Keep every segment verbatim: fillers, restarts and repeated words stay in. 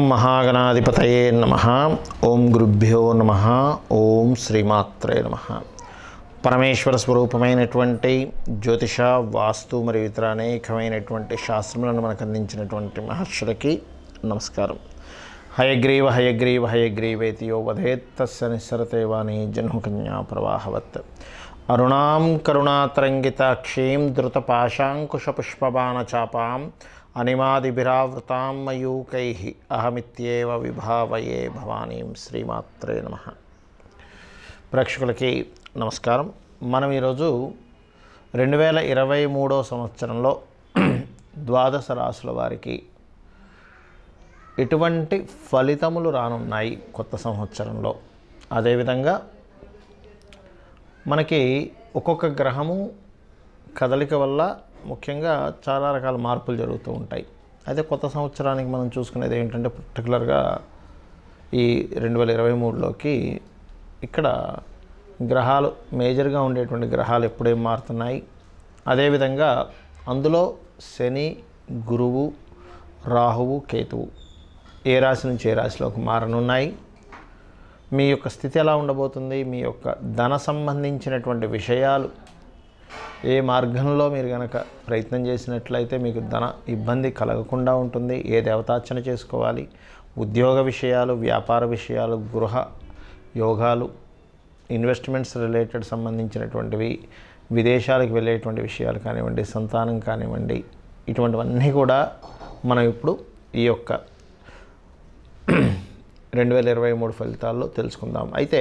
महागणाधिपतये नमः। ओं गुरुभ्यो नमः। ओं श्रीमात्रे नमः। परमेश्वर स्वरूपమైనటువంటి జ్యోతిష వాస్తు మరియు ఇతర అనేకమైనటువంటి శాస్త్రములను మనకు అందించినటువంటి మహర్షులకి నమస్కారం. హయగ్రీవ హయగ్రీవ హయగ్రీవేతి యో వదేత్ తస్య నిస్సరతే వాణి జన్మకన్యా ప్రవాహవత్. అరుణాం కరుణాతరంగితాక్షీం ధృతపాశాంకుశపుష్పబాణచాపాం అనిమాదిభిరావృతాం మయూకైః అహమిత్యేవ విభావయే భవానీం. శ్రీమాత్రే నమః. ప్రేక్షకులకి నమస్కారం. మనం ఈరోజు రెండు వేల ఇరవై మూడో సంవత్సరంలో ద్వాదశ రాశుల వారికి ఎటువంటి ఫలితములు రానున్నాయి కొత్త సంవత్సరంలో, అదేవిధంగా మనకి ఒక్కొక్క గ్రహము కదలిక వల్ల ముఖ్యంగా చాలా రకాల మార్పులు జరుగుతూ ఉంటాయి. అయితే కొత్త సంవత్సరానికి మనం చూసుకునేది ఏంటంటే పర్టికులర్గా ఈ రెండు వేల ఇరవై మూడులోకి ఇక్కడ గ్రహాలు మేజర్గా ఉండేటువంటి గ్రహాలు ఎప్పుడేం మారుతున్నాయి, అదేవిధంగా అందులో శని, గురువు, రాహువు, కేతువు ఏ రాశి నుంచి ఏ రాశిలోకి మారనున్నాయి, మీ యొక్క స్థితి ఎలా ఉండబోతుంది, మీ యొక్క ధన సంబంధించినటువంటి విషయాలు ఏ మార్గంలో మీరు కనుక ప్రయత్నం చేసినట్లయితే మీకు ధన ఇబ్బంది కలగకుండా ఉంటుంది, ఏ దేవతార్చన చేసుకోవాలి, ఉద్యోగ విషయాలు, వ్యాపార విషయాలు, గృహ యోగాలు, ఇన్వెస్ట్మెంట్స్ రిలేటెడ్ సంబంధించినటువంటివి, విదేశాలకు వెళ్ళేటువంటి విషయాలు కానివ్వండి, సంతానం కానివ్వండి, ఇటువంటివన్నీ కూడా మనం ఇప్పుడు ఈ యొక్క రెండు వేల ఇరవై మూడు ఫలితాల్లో తెలుసుకుందాం. అయితే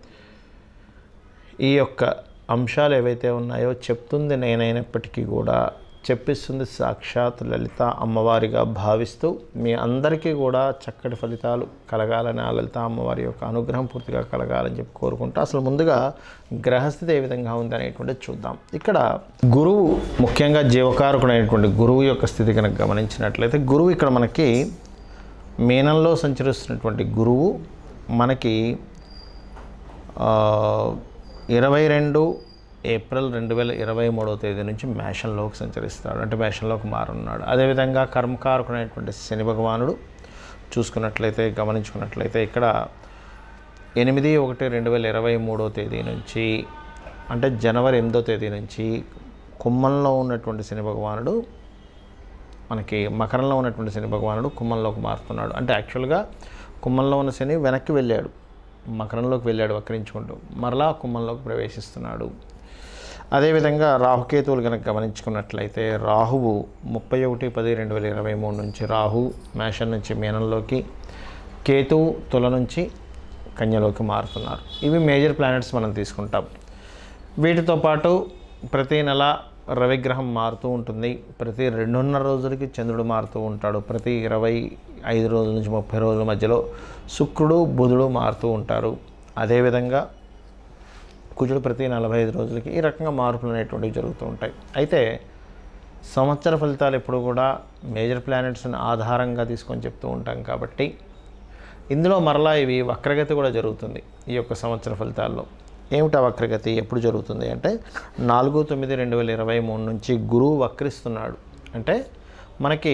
ఈ యొక్క అంశాలు ఏవైతే ఉన్నాయో చెప్తుంది నేనైనప్పటికీ కూడా చెప్పిస్తుంది సాక్షాత్ లలిత అమ్మవారిగా భావిస్తూ మీ అందరికీ కూడా చక్కటి ఫలితాలు కలగాలని, ఆ లలిత అమ్మవారి యొక్క అనుగ్రహం పూర్తిగా కలగాలని చెప్పి కోరుకుంటూ అసలు ముందుగా గ్రహస్థితి ఏ విధంగా ఉంది అనేటువంటిది చూద్దాం. ఇక్కడ గురువు, ముఖ్యంగా జీవకారకుడైనటువంటి గురువు యొక్క స్థితి కనుక గమనించినట్లయితే గురువు ఇక్కడ మనకి మీనంలో సంచరిస్తున్నటువంటి గురువు మనకి ఇరవై రెండు ఏప్రిల్ రెండు వేల ఇరవై మూడవ తేదీ నుంచి మేషంలోకి సంచరిస్తాడు, అంటే మేషంలోకి మారున్నాడు. అదేవిధంగా కర్మకారకుడైనటువంటి శని భగవానుడు చూసుకున్నట్లయితే గమనించుకున్నట్లయితే ఇక్కడ ఎనిమిది ఒకటి రెండు వేల ఇరవై మూడవ తేదీ నుంచి అంటే జనవరి ఎనిమిదో తేదీ నుంచి కుంభంలో ఉన్నటువంటి శని భగవానుడు మనకి మకరంలో ఉన్నటువంటి శని భగవానుడు కుంభంలోకి మారుతున్నాడు. అంటే యాక్చువల్గా కుంభంలో ఉన్న శని వెనక్కి వెళ్ళాడు, మకరంలోకి వెళ్ళాడు వక్రించుకుంటూ, మరలా కుంభంలోకి ప్రవేశిస్తున్నాడు. అదేవిధంగా రాహుకేతువులు కనుక గమనించుకున్నట్లయితే రాహువు ముప్పై ఒకటి పది రెండు వేల ఇరవై మూడు నుంచి రాహు మేషం నుంచి మీనంలోకి, కేతువు తుల నుంచి కన్యలోకి మారుతున్నారు. ఇవి మేజర్ ప్లానెట్స్ మనం తీసుకుంటాం. వీటితో పాటు ప్రతి నెల రవిగ్రహం మారుతూ ఉంటుంది, ప్రతి రెండున్నర రోజులకి చంద్రుడు మారుతూ ఉంటాడు, ప్రతి ఇరవై ఐదు రోజుల నుంచి ముప్పై రోజుల మధ్యలో శుక్రుడు బుధుడు మారుతూ ఉంటారు. అదేవిధంగా కుజుడు ప్రతి నలభై ఐదు రోజులకి ఈ రకంగా మార్పులు అనేటువంటివి జరుగుతూ ఉంటాయి. అయితే సంవత్సర ఫలితాలు ఎప్పుడు కూడా మేజర్ ప్లానెట్స్ని ఆధారంగా తీసుకొని చెప్తూ ఉంటాం కాబట్టి ఇందులో మరలా ఇవి వక్రగతి కూడా జరుగుతుంది. ఈ యొక్క సంవత్సర ఫలితాల్లో ఏమిటా వక్రగతి ఎప్పుడు జరుగుతుంది అంటే నాలుగు తొమ్మిది రెండు వేల ఇరవై మూడు నుంచి గురువు వక్రిస్తున్నాడు. అంటే మనకి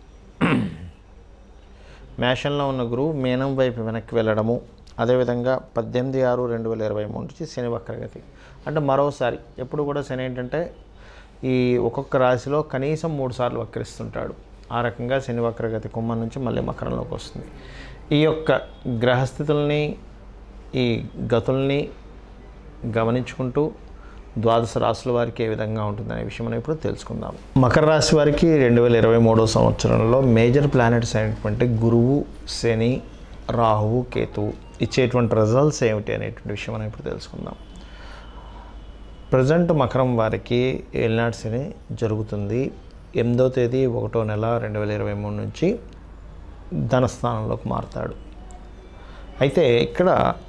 మేషంలో ఉన్న గురువు మీనం వైపు వెనక్కి వెళ్ళడము, అదేవిధంగా పద్దెనిమిది ఆరు రెండు వేల ఇరవై మూడు నుంచి శని వక్రగతి. అంటే మరోసారి ఎప్పుడు కూడా శని ఏంటంటే ఈ ఒక్కొక్క రాశిలో కనీసం మూడు సార్లు వక్రిస్తుంటాడు. ఆ రకంగా శని వక్రగతి కుంభం నుంచి మళ్ళీ మకరంలోకి వస్తుంది. ఈ యొక్క గ్రహస్థితుల్ని, ఈ గతుల్ని గమనించుకుంటూ ద్వాదశ రాశుల వారికి ఏ విధంగా ఉంటుందనే విషయం మనం ఇప్పుడు తెలుసుకుందాం. మకర రాశి వారికి రెండు వేల ఇరవై మూడో సంవత్సరంలో మేజర్ ప్లానెట్స్ అయినటువంటి గురువు, శని, రాహువు, కేతువు ఇచ్చేటువంటి రిజల్ట్స్ ఏమిటి అనేటువంటి విషయం మనం ఇప్పుడు తెలుసుకుందాం. ప్రజెంట్ మకరం వారికి ఏలినాటి శని జరుగుతుంది. ఎనిమిదో తేదీ ఒకటో నెల రెండు వేల ఇరవై మూడు నుంచి ధనస్థానంలోకి మారుతాడు. అయితే ఇక్కడ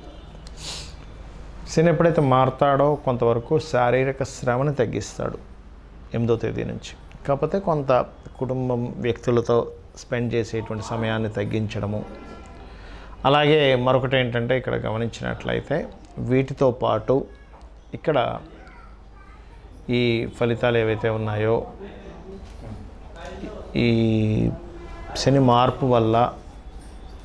శని ఎప్పుడైతే మారుతాడో కొంతవరకు శారీరక శ్రమని తగ్గిస్తాడు ఎనిమిదో తేదీ నుంచి. కాకపోతే కొంత కుటుంబం వ్యక్తులతో స్పెండ్ చేసేటువంటి సమయాన్ని తగ్గించడము, అలాగే మరొకటి ఏంటంటే ఇక్కడ గమనించినట్లయితే వీటితో పాటు ఇక్కడ ఈ ఫలితాలు ఏవైతే ఉన్నాయో ఈ శని మార్పు వల్ల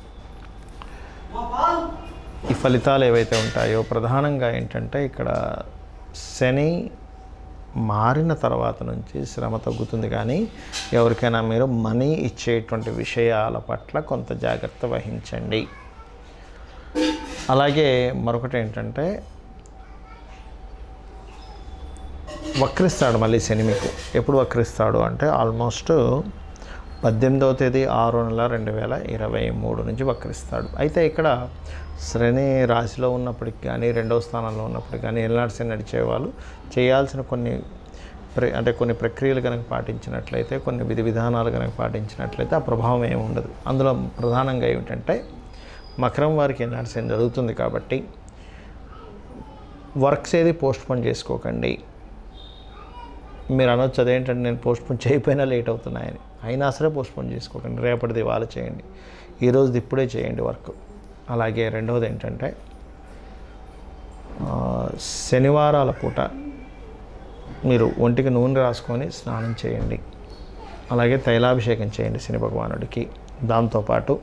ఈ ఫలితాలు ఏవైతే ఉంటాయో ప్రధానంగా ఏంటంటే ఇక్కడ శని మారిన తర్వాత నుంచి శ్రమ తగ్గుతుంది, కానీ ఎవరికైనా మీరు మనీ ఇచ్చేటువంటి విషయాల పట్ల కొంత జాగ్రత్త వహించండి. అలాగే మరొకటి ఏంటంటే వక్రిస్తాడు మళ్ళీ శని. మీకు ఎప్పుడు వక్రిస్తాడు అంటే ఆల్మోస్ట్ పద్దెనిమిదవ తేదీ ఆరో నెల రెండు వేల ఇరవై మూడు నుంచి వక్రిస్తాడు. అయితే ఇక్కడ శని రాశిలో ఉన్నప్పటికి కానీ రెండవ స్థానంలో ఉన్నప్పటికి కానీ ఏలినాటి శని నడిచే వాళ్ళు చేయాల్సిన కొన్ని ప్ర అంటే కొన్ని ప్రక్రియలు కనుక పాటించినట్లయితే, కొన్ని విధి విధానాలు కనుక పాటించినట్లయితే ఆ ప్రభావం ఏమి ఉండదు. అందులో ప్రధానంగా ఏమిటంటే మకరం వారికి ఏలినాటి శని జరుగుతుంది కాబట్టి వర్క్స్ ఏది పోస్ట్ పోన్ చేసుకోకండి. మీరు అనొచ్చు అదేంటంటే నేను పోస్ట్ పోన్ చేయకపోయినా లేట్ అవుతున్నాయని, అయినా సరే పోస్ట్ పోన్ చేసుకోకండి. రేపటిది ఇవాళ చేయండి, ఈరోజుది ఇప్పుడే చేయండి వర్క్. అలాగే రెండవది ఏంటంటే శనివారాల పూట మీరు ఒంటికి నూనె రాసుకొని స్నానం చేయండి. అలాగే తైలాభిషేకం చేయండి శని భగవానుడికి. దాంతోపాటు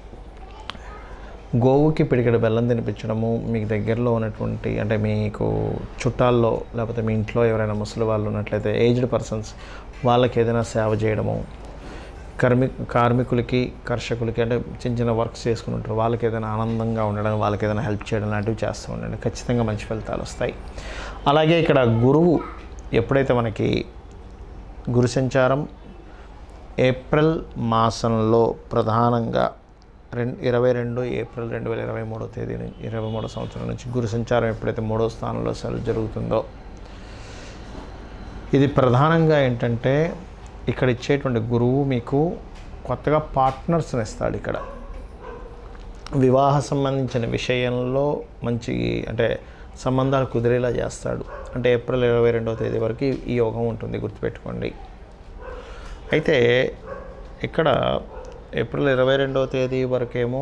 గోవుకి పిడికెడు బెల్లం తినిపించడము, మీకు దగ్గరలో ఉన్నటువంటి అంటే మీకు చుట్టాల్లో లేకపోతే మీ ఇంట్లో ఎవరైనా ముసలి వాళ్ళు ఉన్నట్లయితే ఏజ్డ్ పర్సన్స్ వాళ్ళకి ఏదైనా సేవ చేయడము, కార్మి కార్మికులకి కర్షకులకి అంటే చిన్న చిన్న వర్క్స్ చేసుకుని ఉంటారు వాళ్ళకి ఏదైనా ఆనందంగా ఉండడం, వాళ్ళకి ఏదైనా హెల్ప్ చేయడం లాంటివి చేస్తూ ఉండండి. ఖచ్చితంగా మంచి ఫలితాలు వస్తాయి. అలాగే ఇక్కడ గురువు ఎప్పుడైతే మనకి గురు సంచారం ఏప్రిల్ మాసంలో ప్రధానంగా రెండు ఇరవై రెండు ఏప్రిల్ రెండు వేల ఇరవై మూడో తేదీ నుంచి ఇరవై మూడో సంవత్సరం నుంచి గురు సంచారం ఎప్పుడైతే మూడో స్థానంలో సెల్ జరుగుతుందో, ఇది ప్రధానంగా ఏంటంటే ఇక్కడ ఇచ్చేటువంటి గురువు మీకు కొత్తగా పార్ట్నర్స్ని ఇస్తాడు. ఇక్కడ వివాహ సంబంధించిన విషయంలో మంచి అంటే సంబంధాలు కుదిరేలా చేస్తాడు. అంటే ఏప్రిల్ ఇరవై రెండవ తేదీ వరకు ఈ యోగం ఉంటుంది, గుర్తుపెట్టుకోండి. అయితే ఇక్కడ ఏప్రిల్ ఇరవై రెండవ తేదీ వరకేమో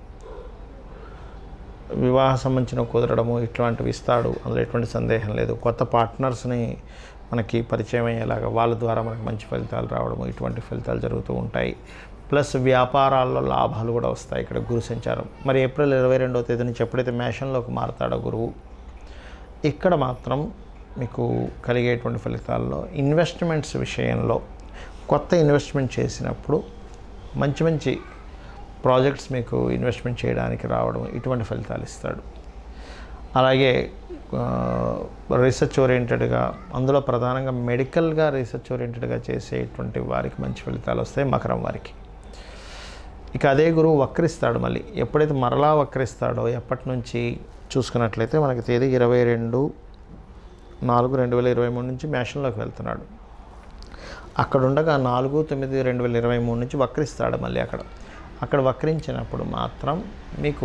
వివాహ సంబంధించిన కుదరడము ఇట్లాంటివి ఇస్తాడు, అందులో ఎటువంటి సందేహం లేదు. కొత్త పార్ట్నర్స్ని మనకి పరిచయం అయ్యేలాగా వాళ్ళ ద్వారా మనకు మంచి ఫలితాలు రావడము ఇటువంటి ఫలితాలు జరుగుతూ ఉంటాయి. ప్లస్ వ్యాపారాల్లో లాభాలు కూడా వస్తాయి ఇక్కడ గురు సంచారం. మరి ఏప్రిల్ ఇరవై రెండవ తేదీ నుంచి ఎప్పుడైతే మేషంలోకి మారుతాడో గురువు, ఇక్కడ మాత్రం మీకు కలిగేటువంటి ఫలితాల్లో ఇన్వెస్ట్మెంట్స్ విషయంలో కొత్త ఇన్వెస్ట్మెంట్ చేసినప్పుడు మంచి మంచి ప్రాజెక్ట్స్ మీకు ఇన్వెస్ట్మెంట్ చేయడానికి రావడం ఇటువంటి ఫలితాలు ఇస్తాడు. అలాగే రీసెర్చ్ ఓరియంటెడ్గా అందులో ప్రధానంగా మెడికల్గా రీసెర్చ్ ఓరియంటెడ్గా చేసేటువంటి వారికి మంచి ఫలితాలు వస్తాయి మకరం వారికి. ఇక అదే గురువు వక్రిస్తాడు మళ్ళీ. ఎప్పుడైతే మరలా వక్రిస్తాడో ఎప్పటి నుంచి చూసుకున్నట్లయితే మనకి తేదీ ఇరవై రెండు నాలుగు రెండు వేల ఇరవై మూడు నుంచి మేషంలోకి వెళ్తున్నాడు. అక్కడ ఉండగా నాలుగు తొమ్మిది రెండు వేల ఇరవై మూడు నుంచి వక్రిస్తాడు మళ్ళీ. అక్కడ అక్కడ వక్రించినప్పుడు మాత్రం మీకు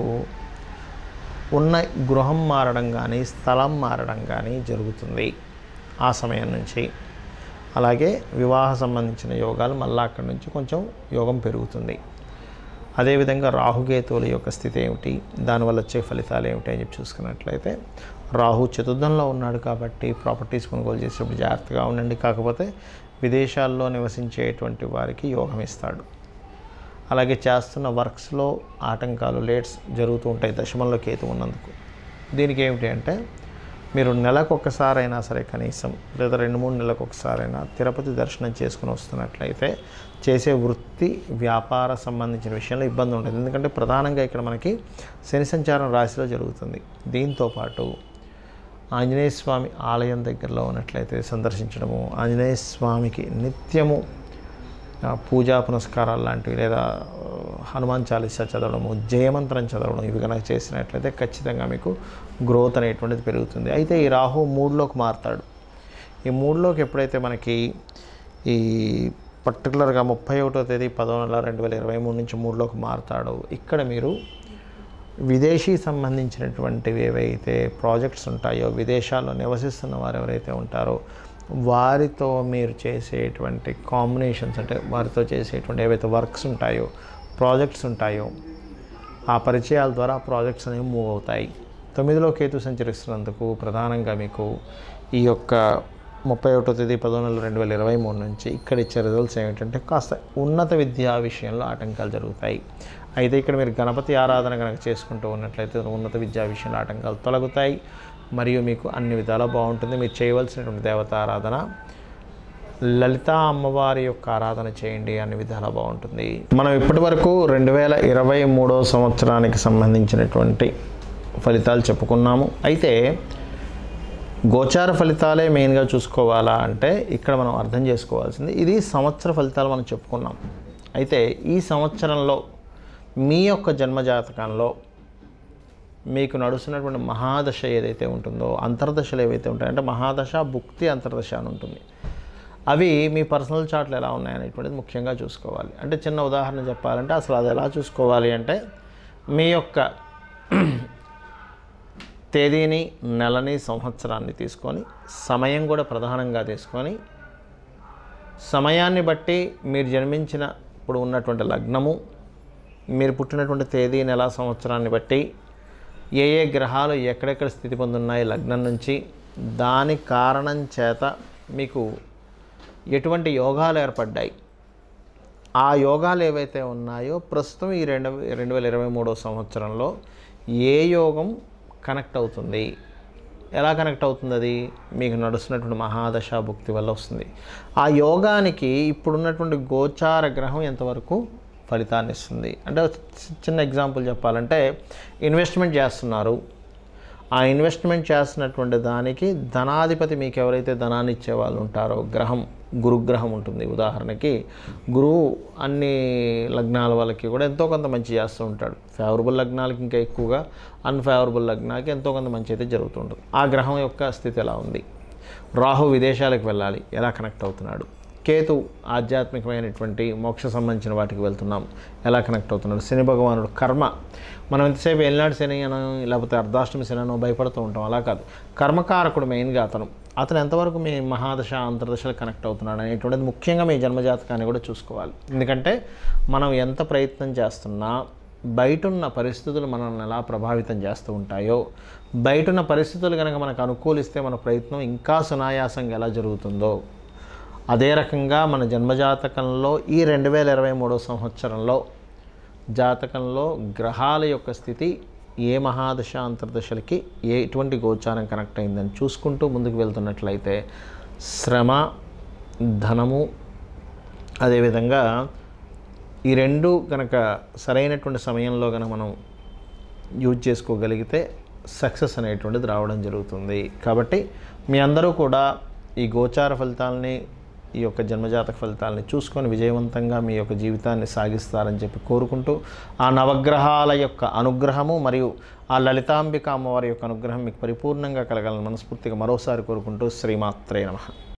ఉన్న గృహం మారడం కానీ స్థలం మారడం కానీ జరుగుతుంది ఆ సమయం నుంచి. అలాగే వివాహ సంబంధించిన యోగాలు మళ్ళీ అక్కడి నుంచి కొంచెం యోగం పెరుగుతుంది. అదేవిధంగా రాహుకేతువుల యొక్క స్థితి ఏమిటి, దానివల్ల వచ్చే ఫలితాలు ఏమిటి అని చెప్పి చూసుకున్నట్లయితే రాహు చతుర్థంలో ఉన్నాడు కాబట్టి ప్రాపర్టీస్ కొనుగోలు చేసేటప్పుడు జాగ్రత్తగా ఉండండి. కాకపోతే విదేశాల్లో నివసించేటువంటి వారికి యోగం ఇస్తాడు. అలాగే చేస్తున్న వర్క్స్లో ఆటంకాలు లేట్స్ జరుగుతూ ఉంటాయి దశమంలో కేతు ఉన్నందుకు. దీనికి ఏమిటి అంటే మీరు నెలకు ఒక్కసారైనా సరే కనీసం లేదా రెండు మూడు నెలలకు ఒకసారైనా తిరుపతి దర్శనం చేసుకుని వస్తున్నట్లయితే చేసే వృత్తి వ్యాపార సంబంధించిన విషయంలో ఇబ్బంది ఉంటుంది. ఎందుకంటే ప్రధానంగా ఇక్కడ మనకి శని సంచారం రాశిలో జరుగుతుంది. దీంతోపాటు ఆంజనేయ స్వామి ఆలయం దగ్గరలో ఉన్నట్లయితే సందర్శించడము, ఆంజనేయ స్వామికి నిత్యము పూజా పునస్కారాలు లాంటివి లేదా హనుమాన్ చాలీసా చదవడము, జయమంత్రం చదవడం ఇవి కనుక చేసినట్లయితే ఖచ్చితంగా మీకు గ్రోత్ అనేటువంటిది పెరుగుతుంది. అయితే ఈ రాహు మూడులోకి మారుతాడు. ఈ మూడులోకి ఎప్పుడైతే మనకి ఈ పర్టికులర్గా ముప్పై ఒకటో తేదీ పదో నెల రెండు వేల ఇరవై మూడు నుంచి మూడులోకి మారుతాడో ఇక్కడ మీరు విదేశీ సంబంధించినటువంటివి ఏవైతే ప్రాజెక్ట్స్ ఉంటాయో, విదేశాల్లో నివసిస్తున్న వారు ఎవరైతే ఉంటారో వారితో మీరు చేసేటువంటి కాంబినేషన్స్ అంటే వారితో చేసేటువంటి ఏవైతే వర్క్స్ ఉంటాయో ప్రాజెక్ట్స్ ఉంటాయో ఆ పరిచయాల ద్వారా ప్రాజెక్ట్స్ అనేవి మూవ్ అవుతాయి. తొమ్మిదిలో కేతు సంచరిస్తున్నందుకు ప్రధానంగా మీకు ఈ యొక్క ముప్పై ఒకటో తేదీ పదో నెల రెండు వేల ఇరవై మూడు నుంచి ఇక్కడ ఇచ్చే రిజల్ట్స్ ఏమిటంటే కాస్త ఉన్నత విద్యా విషయంలో ఆటంకాలు జరుగుతాయి. అయితే ఇక్కడ మీరు గణపతి ఆరాధన కనుక చేసుకుంటూ ఉన్నట్లయితే ఉన్నత విద్యా విషయంలో ఆటంకాలు తొలగుతాయి మరియు మీకు అన్ని విధాలా బాగుంటుంది. మీరు చేయవలసినటువంటి దేవత ఆరాధన లలితా అమ్మవారి యొక్క ఆరాధన చేయండి, అన్ని విధాలా బాగుంటుంది. మనం ఇప్పటి వరకు రెండు వేల ఇరవై మూడో సంవత్సరానికి సంబంధించినటువంటి ఫలితాలు చెప్పుకున్నాము. అయితే గోచార ఫలితాలే మెయిన్గా చూసుకోవాలా అంటే ఇక్కడ మనం అర్థం చేసుకోవాల్సింది ఇది సంవత్సర ఫలితాలు మనం చెప్పుకున్నాం. అయితే ఈ సంవత్సరంలో మీ యొక్క జన్మజాతకంలో మీకు నడుస్తున్నటువంటి మహాదశ ఏదైతే ఉంటుందో, అంతర్దశలు ఏవైతే ఉంటాయో, అంటే మహాదశ భుక్తి అంతర్దశ అని ఉంటుంది, అవి మీ పర్సనల్ చార్ట్లు ఎలా ఉన్నాయనేటువంటిది ముఖ్యంగా చూసుకోవాలి. అంటే చిన్న ఉదాహరణ చెప్పాలంటే అసలు అది ఎలా చూసుకోవాలి అంటే మీ యొక్క తేదీని, నెలని, సంవత్సరాన్ని తీసుకొని సమయం కూడా ప్రధానంగా తీసుకొని సమయాన్ని బట్టి మీరు జన్మించిన ఇప్పుడు ఉన్నటువంటి లగ్నము, మీరు పుట్టినటువంటి తేదీ, నెల, సంవత్సరాన్ని బట్టి ఏ ఏ గ్రహాలు ఎక్కడెక్కడ స్థితి పొందున్నాయి లగ్నం నుంచి, దాని కారణం చేత మీకు ఎటువంటి యోగాలు ఏర్పడ్డాయి, ఆ యోగాలు ఏవైతే ఉన్నాయో ప్రస్తుతం ఈ రెండు రెండు వేల ఇరవై మూడో సంవత్సరంలో ఏ యోగం కనెక్ట్ అవుతుంది, ఎలా కనెక్ట్ అవుతుంది, అది మీకు నడుస్తున్నటువంటి మహాదశ భుక్తి వల్ల వస్తుంది. ఆ యోగానికి ఇప్పుడున్నటువంటి గోచార గ్రహం ఎంతవరకు ఫలితాన్ని ఇస్తుంది. అంటే చిన్న ఎగ్జాంపుల్ చెప్పాలంటే ఇన్వెస్ట్మెంట్ చేస్తున్నారు, ఆ ఇన్వెస్ట్మెంట్ చేస్తున్నటువంటి దానికి ధనాధిపతి మీకు ఎవరైతే ధనాన్ని ఇచ్చే వాళ్ళు ఉంటారో గ్రహం, గురుగ్రహం ఉంటుంది. ఉదాహరణకి గురువు అన్ని లగ్నాల వాళ్ళకి కూడా ఎంతో కొంత మంచి చేస్తూ ఉంటాడు. ఫేవరబుల్ లగ్నాలకి ఇంకా ఎక్కువగా, అన్ఫేవరబుల్ లగ్నాలకి ఎంతో కొంత మంచి అయితే జరుగుతుంటుంది. ఆ గ్రహం యొక్క స్థితి ఎలా ఉంది. రాహు విదేశాలకు వెళ్ళాలి, ఎలా కనెక్ట్ అవుతున్నాడు. కేతు ఆధ్యాత్మికమైనటువంటి మోక్ష సంబంధించిన వాటికి వెళ్తున్నాం, ఎలా కనెక్ట్ అవుతున్నాడు. శని భగవానుడు కర్మ, మనం ఎంతసేపు ఏలినాడు శని అనో లేకపోతే అర్ధాష్టమి శని అనో భయపడుతూ ఉంటాం, అలా కాదు. కర్మకారకుడు మెయిన్గా అతను అతను ఎంతవరకు మీ మహాదశ అంతర్దశలు కనెక్ట్ అవుతున్నాడు అనేటువంటిది ముఖ్యంగా మీ జన్మజాతకాన్ని కూడా చూసుకోవాలి. ఎందుకంటే మనం ఎంత ప్రయత్నం చేస్తున్నా బయటున్న పరిస్థితులు మనల్ని ఎలా ప్రభావితం చేస్తూ ఉంటాయో, బయటున్న పరిస్థితులు కనుక మనకు అనుకూలిస్తే మన ప్రయత్నం ఇంకా సునాయాసంగా ఎలా జరుగుతుందో, అదే రకంగా మన జన్మజాతకంలో ఈ రెండు వేల ఇరవై మూడో సంవత్సరంలో జాతకంలో గ్రహాల యొక్క స్థితి ఏ మహాదశ అంతర్దశలకి ఎటువంటి గోచారం కనెక్ట్ అయిందని చూసుకుంటూ ముందుకు వెళ్తున్నట్లయితే శ్రమ, ధనము, అదేవిధంగా ఈ రెండు కనుక సరైనటువంటి సమయంలో కనుక మనం యూజ్ చేసుకోగలిగితే సక్సెస్ అనేటువంటిది రావడం జరుగుతుంది. కాబట్టి మీ అందరూ కూడా ఈ గోచార ఫలితాలని, ఈ యొక్క జన్మజాతక ఫలితాలని చూసుకొని విజయవంతంగా మీ యొక్క జీవితాన్ని సాగిస్తారని చెప్పి కోరుకుంటూ, ఆ నవగ్రహాల యొక్క అనుగ్రహము మరియు ఆ లలితాంబిక అమ్మవారి యొక్క అనుగ్రహం మీకు పరిపూర్ణంగా కలగాలని మనస్ఫూర్తిగా మరోసారి కోరుకుంటూ శ్రీమాత్రే నమః.